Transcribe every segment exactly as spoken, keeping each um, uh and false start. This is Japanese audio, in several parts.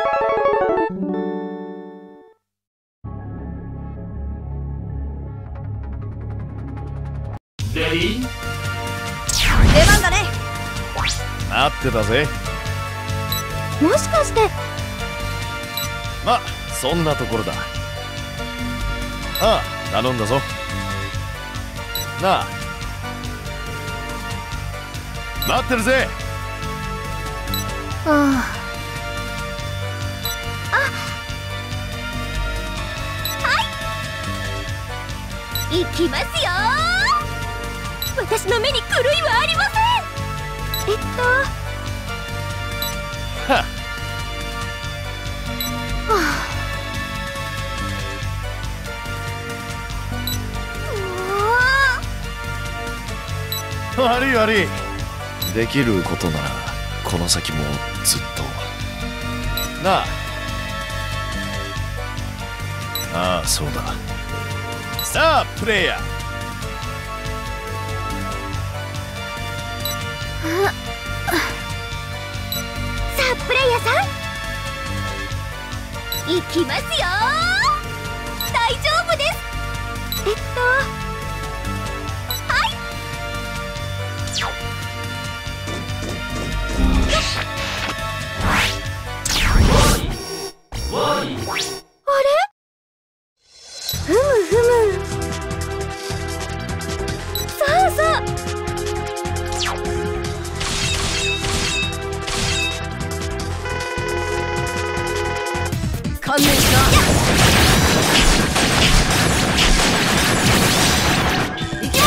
レディー？ 出番だね。 待ってたぜ。 もしかして。 ま、そんなところだ。ああ、頼んだぞ。なあ、待ってるぜ。 ああ。あ。はい。行きますよ。私の目に狂いはありません。えっと。 はっ。 はあ。 悪い悪い。できることならこの先もずっと。なあ。ああ、そうだ。さあプレイヤー。 さあプレイヤーさん、行きますよ。大丈夫です。えっとはい。あれ？ふむふむ。さあさあ。観念しろ。いきます。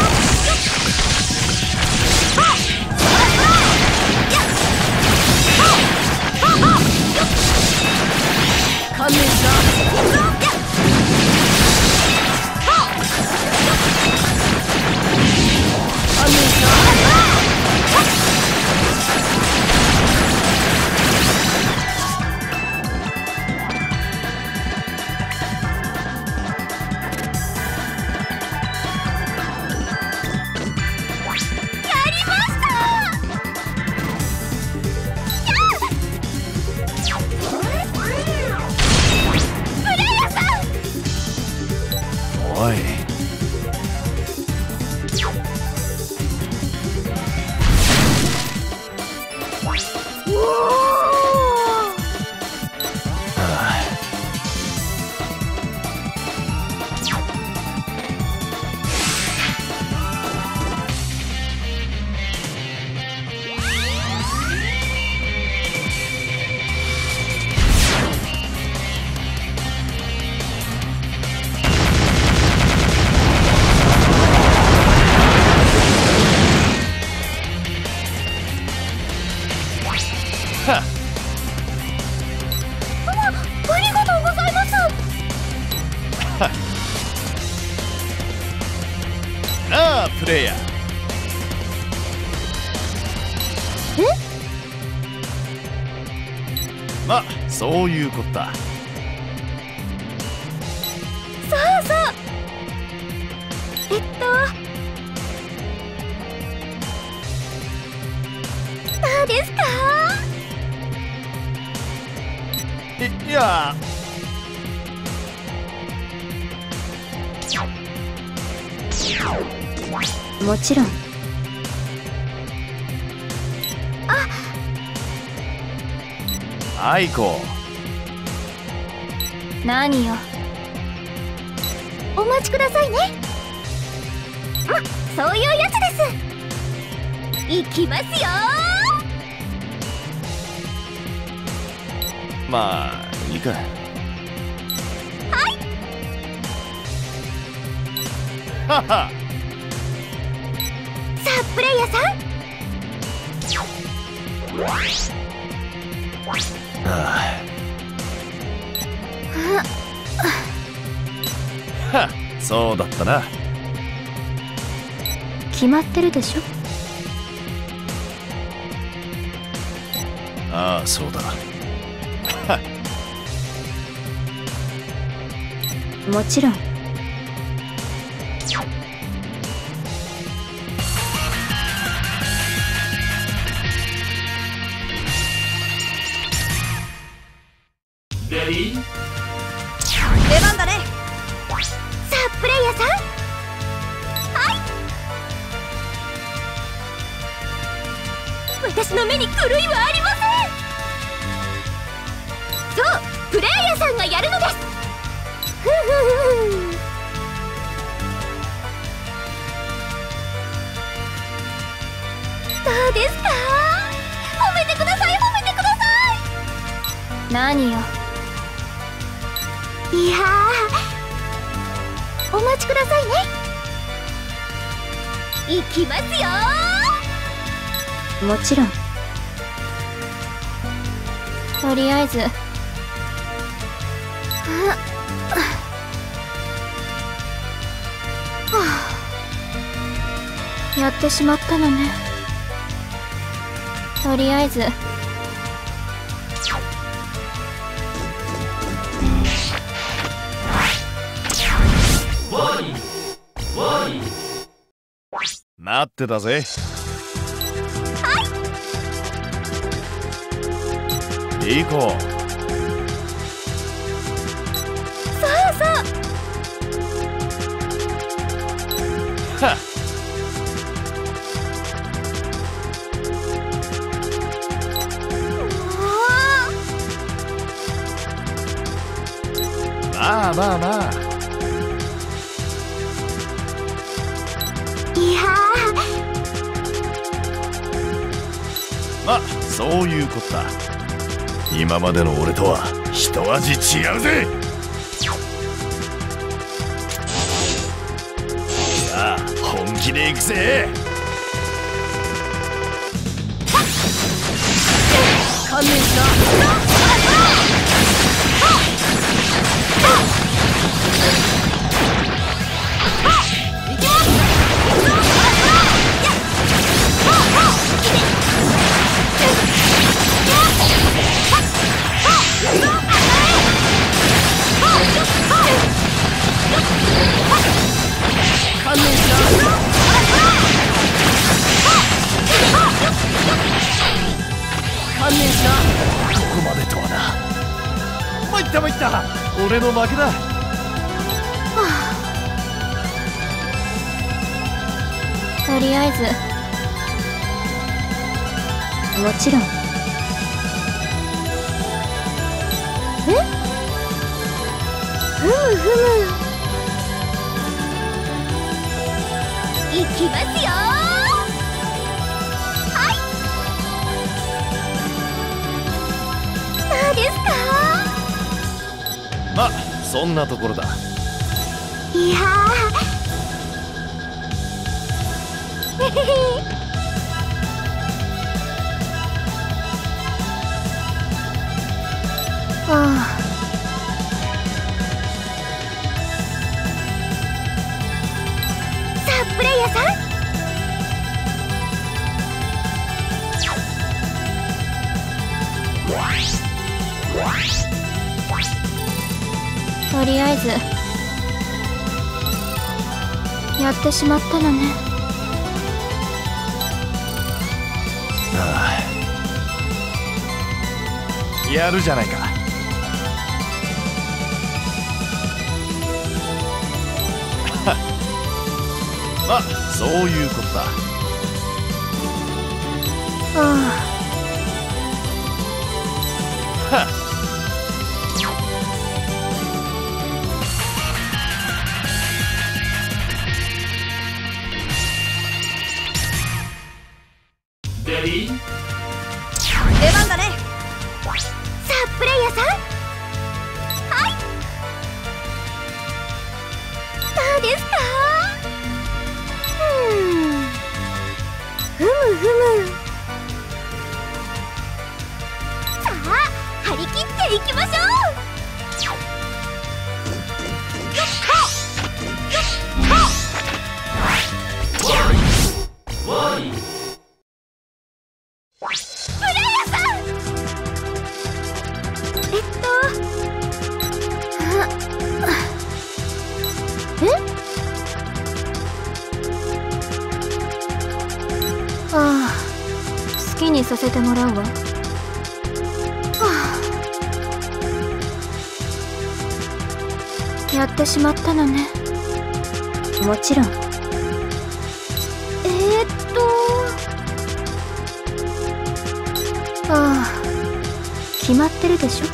観念しろ。観念しろ。 おい。なあプレイヤー。 え？ ま、そういうことだ。 さあさあ。えっと何ですか？ い、いやもちろん。あ、 アイコ。 何よ。お待ちくださいね。ま、そういうやつです。行きますよ。 まあいいか。 はい。 はは。 さあプレイヤーさん。 ああ。はっ、そうだったな。 決まってるでしょ。 ああ、そうだ。 もちろん。 出番だね。さあプレイヤーさん、はい。私の目に狂いはありません。そう、プレイヤーさんがやるのです。ふふふ。どうですか？褒めてください、褒めてください。何よ。いやー、お待ちくださいね。行きますよ。もちろん。とりあえず、ああ、やってしまったのね。とりあえず待ってたぜ。 はい。 行こう。 そうそう。 はっ。まあまあまあ。 いやまあそういうことだ。今までの俺とは一味違うぜ。さあ本気で行くぜ。 観念しな。 ここまでとはな。参った参った、俺の負けだ。 とりあえずもちろん。え？ふむふむ。行きますよ。はい。どうですか？ まあそんなところだ。 いやーへへへ。ああ。さあプレイヤーさん、とりあえずやってしまったのね。 ああ、やるじゃないか。まあそういうことだ。 ああ。 はっ。 出番だね。さあプレイヤーさん、はい。どうですか？うーん、ふむふむ。さあ張り切っていきましょう。ああ、好きにさせてもらうわ。はあ、 やってしまったのね。もちろん。えー、っとああ、決まってるでしょ。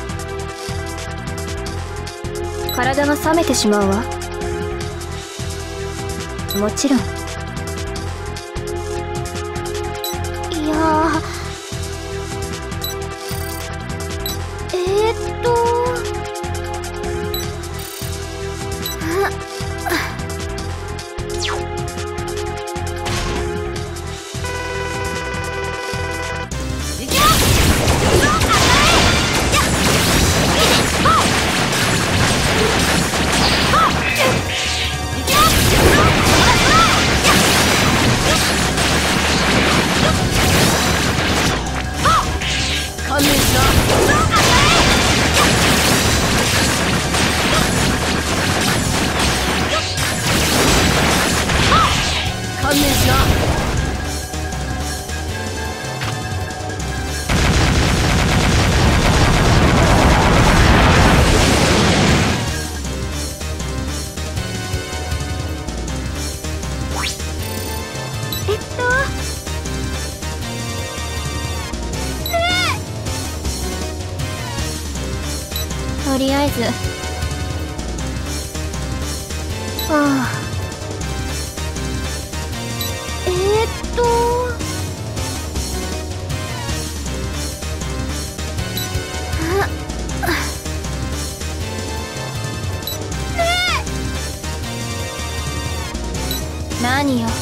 体が冷めてしまうわ。もちろん。いやー、えー、っととりあえず、ああ、えー、っとあねえ、何よ。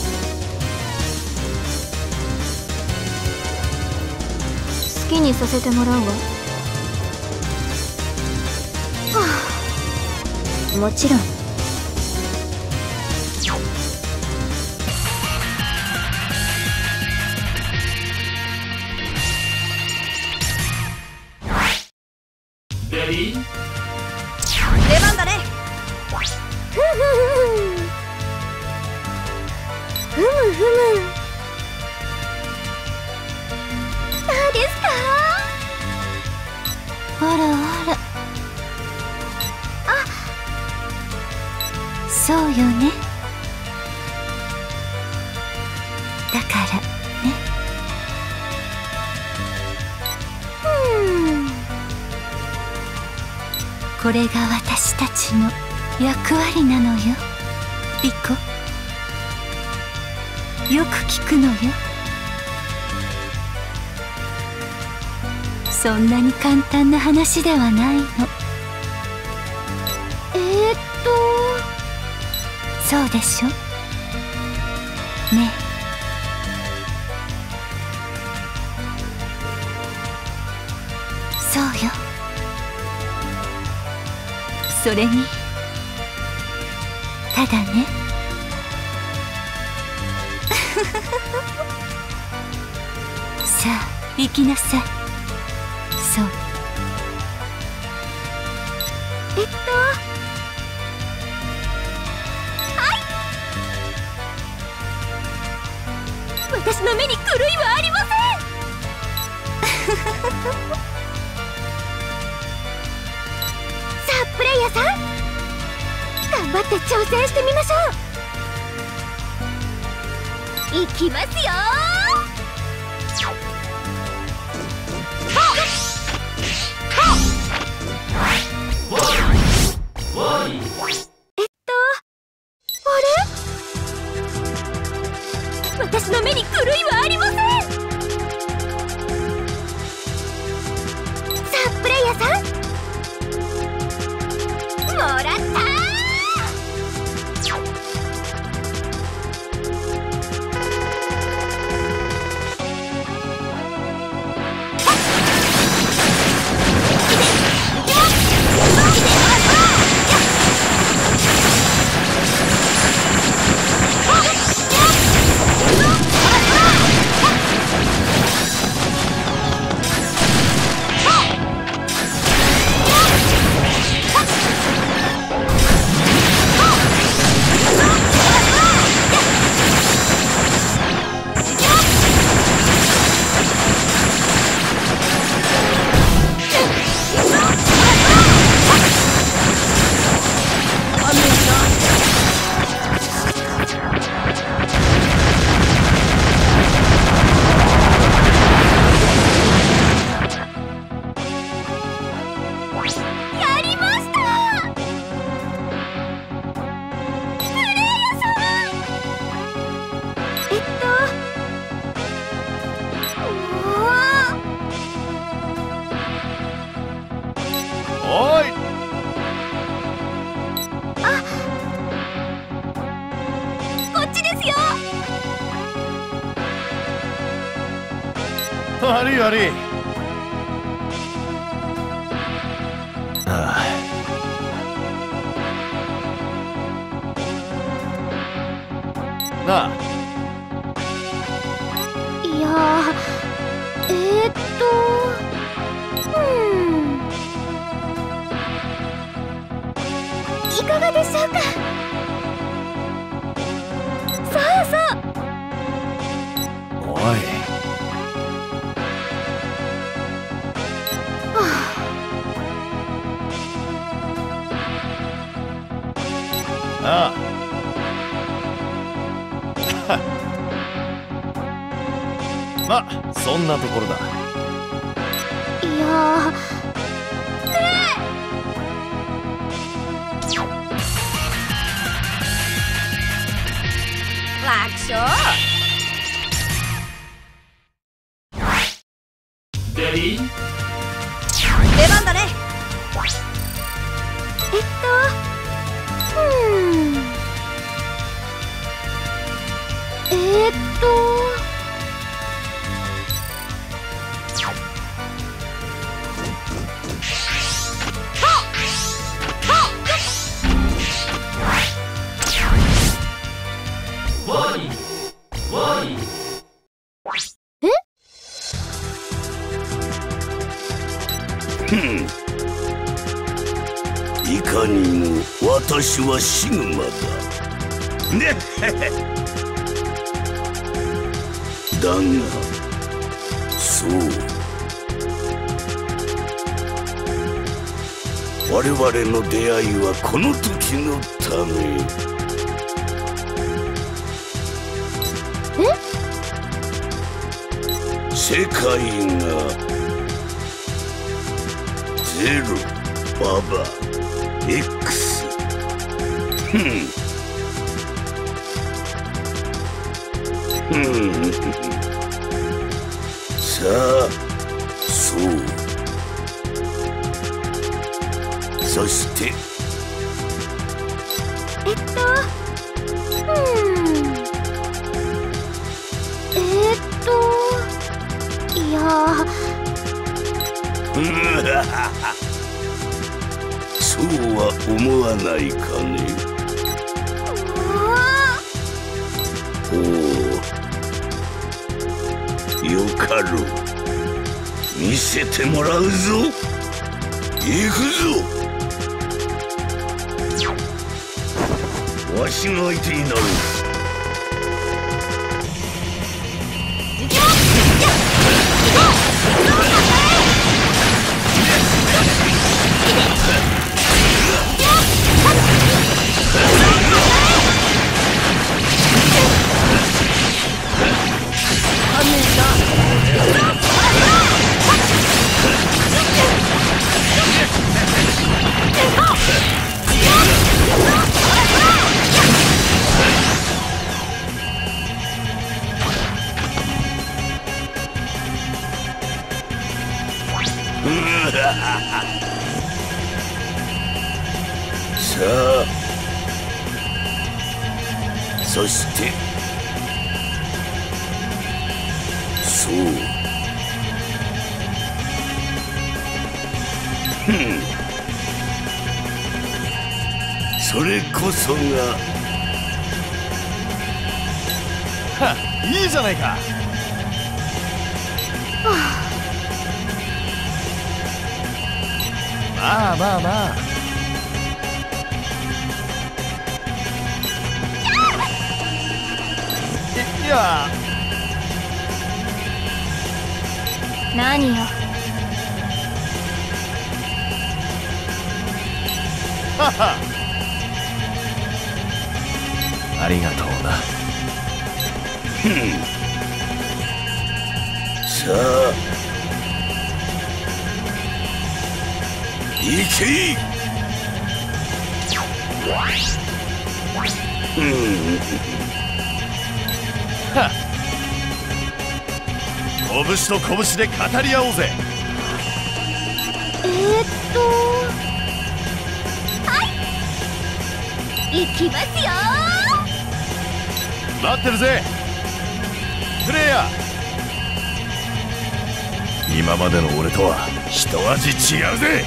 好きにさせてもらうわ。もちろん。 レディー？ 出番だね。ふむふむふむ。どうですか？あらあら。そうよね。だからね。うん。これが私たちの役割なのよ、リコ。よく聞くのよ。そんなに簡単な話ではないの。えーっとそうでしょね。そうよ。それにただねさあ行きなさい。そうえっと私の目に狂いはありませんさあプレイヤーさん、頑張って挑戦してみましょう。いきますよえっとあれ、私の目に狂いはありません。さあプレイヤーさん、もらったー。 悪い悪い。ああ。なあ。 いやー、えー、っとうんいかがでしょうか。そうそう。 おい。 はあ。ああ。まあそんなところだ。 いやー、楽勝。 レディー出番だね。えっとうんえー、っとワイワイ。 え？ ふん。いかにも私はシグマだ。ねだがそう我々の出会いはこの時のため。世界がゼロ、ババ、X。ふん。ふん。さあ、そう。そして。 えっと、うんえー、っと。いやーそうは思わないかね。おお、よかろう。見せてもらうぞ。行くぞ。わしが相手になる。さあ、そしてそうふんそれこそがはっいいじゃないか。 はあまあまあまあ。いや。 何よ。 はは。ありがとうな。 ふんさあ行け。うんはっ拳と拳で語り合おうぜ。 えー、っとはい行きますよ。 待ってるぜプレイヤ今までの俺とは一味違うぜ。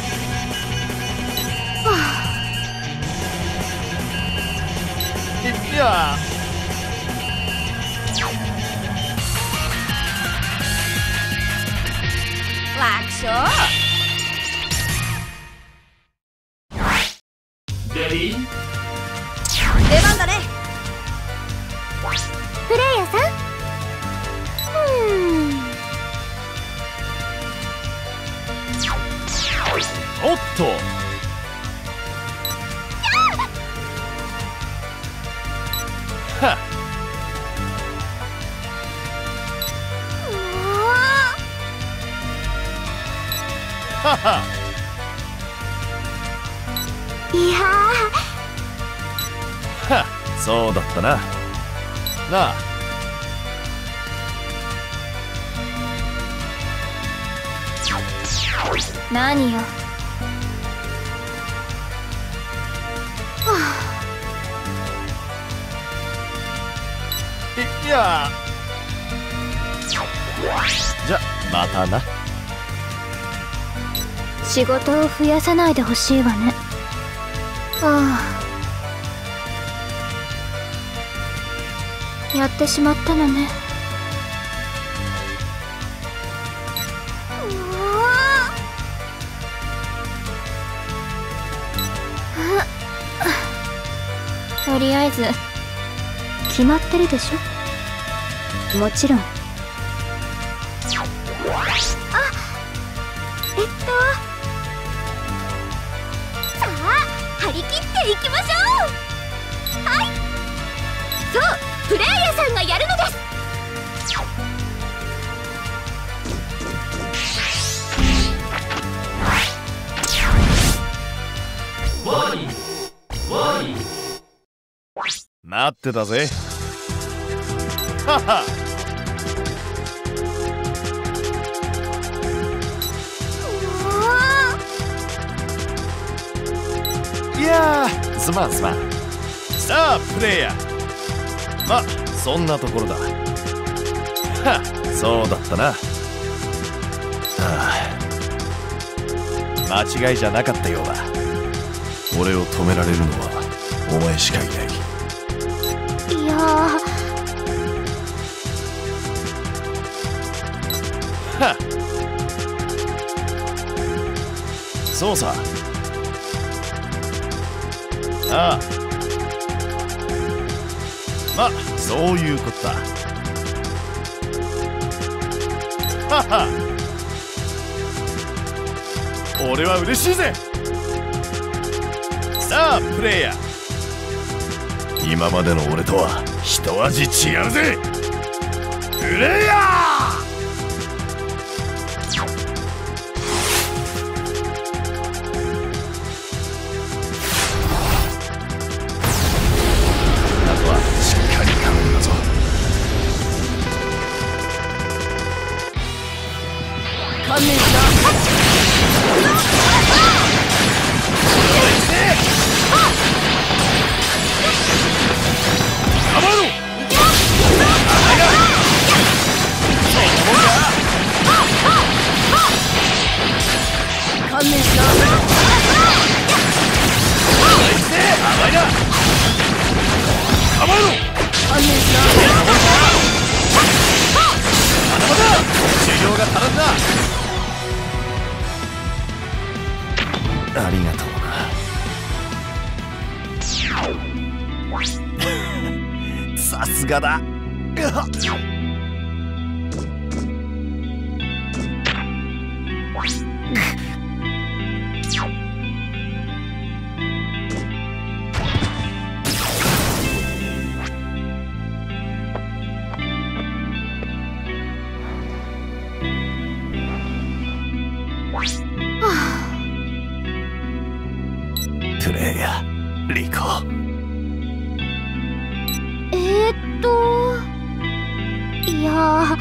いや楽勝。 レディー出番だね。プレイヤーさん、うーんおっとはっははいやはっそうだったな。なあ何よ。 いやじゃまたな。 仕事を増やさないでほしいわね。ああ、やってしまったのね。とりあえず決まってるでしょ。もちろん。あ、えっとさあ張り切っていきましょう。はい、そうプレイヤーさんがやるのです。 ウォーリーウォーリー待ってたぜ。ははうわいやーすまんすまん。さあプレイヤー、まそんなところだ。はっそうだったな。はあ間違いじゃなかったようだ。俺を止められるのはお前しかいない。 いやーはっそうさ。ああまそういうことだ。はは俺は嬉しいぜ。さあプレイヤー、今までの俺とは一味違うぜ。プレイヤー観念した。構えろ。観念した。甘いな。構えろ。観念した。まだまだ修行が足らんな。ありがとうな。さすがだ。プレイヤーリコ。 えーっといやー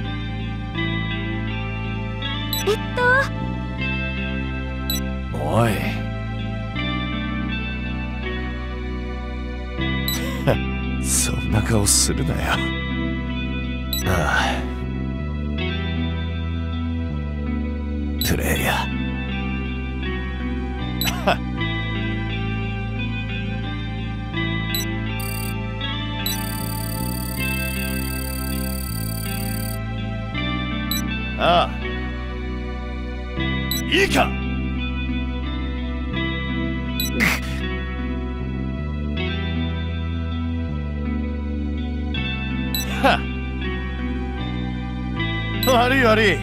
えっとおいそんな顔するなよ。ああプレイヤー。ああ、いいか。はっ、悪い悪い。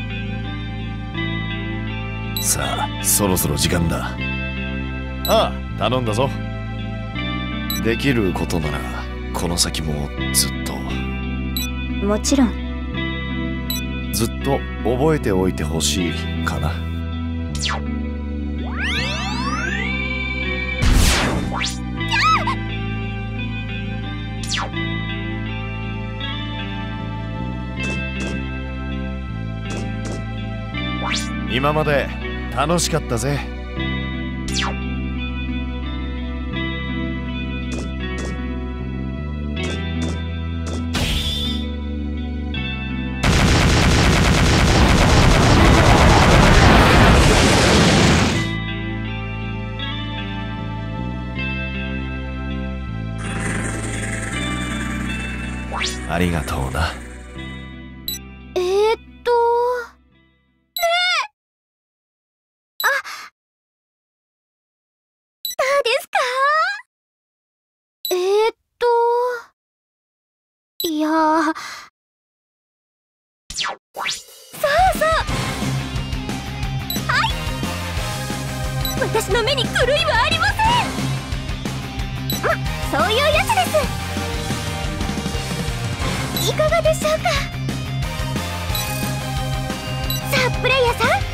さあ、そろそろ時間だ。ああ、頼んだぞ。できることならこの先もずっと。 もちろん。 ずっと覚えておいてほしいかな。今まで楽しかったぜ。ありがとうな。 えー、っとねえ、あ、どうですか？えー、っといやー、そうそう、はい、私の目に狂いはありません。ま、そういうやつです。いかがでしょうか。さあプレイヤーさん、